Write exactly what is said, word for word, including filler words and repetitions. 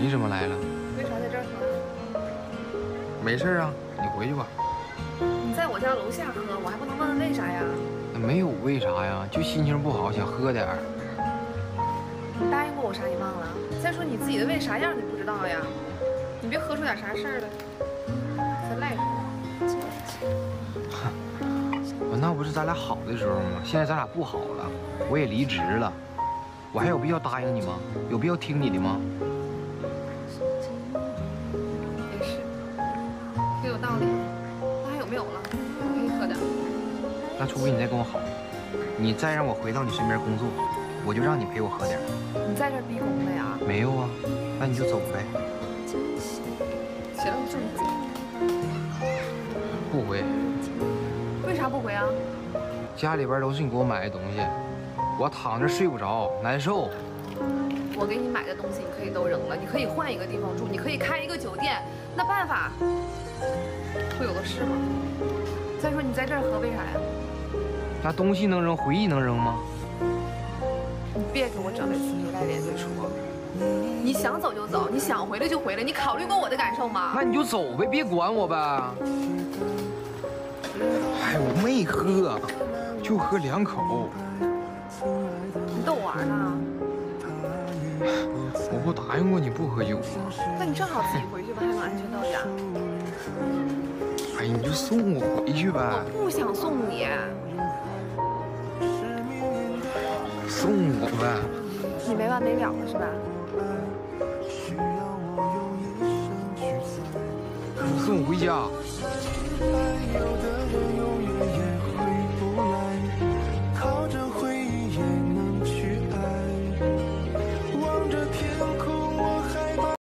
你怎么来了？ 为啥在这儿喝？ 没事啊，你回去吧。 你在我家楼下喝，我还不能问问为啥呀？ 没有为啥呀，就心情不好，想喝点儿。 你答应过我啥你忘了？再说你自己的胃啥样你不知道呀？你别喝出点啥事儿来，再赖着我。 哼，那不是咱俩好的时候吗？现在咱俩不好了，我也离职了，我还有必要答应你吗？有必要听你的吗？ 也是，挺有道理。那还有没有了？我可以喝点。 那除非你再跟我好，你再让我回到你身边工作，我就让你陪我喝点。 你在这儿逼宫的呀？ 没有啊，那你就走呗。 行，这么近。 不回。 为啥不回啊？ 家里边都是你给我买的东西，我躺着睡不着，难受。 我给你买的东西你可以都扔了，你可以换一个地方住，你可以开一个酒店，那办法会有的是吗？再说你在这儿喝为啥呀？ 那东西能扔，回忆能扔吗？ 你别给我整这死皮赖脸的说，你想走就走，你想回来就回来，你考虑过我的感受吗？ 那你就走呗，别管我呗。哎，我没喝，就喝两口。 你逗我玩呢？ 我不答应过你不喝酒吗？ 那你正好自己回去吧，还能安全到家。 哎，你就送我回去呗。 我不想送你。 送我呗。 你没完没了了是吧？ 送我回家。 靠着回忆也能去爱，望着天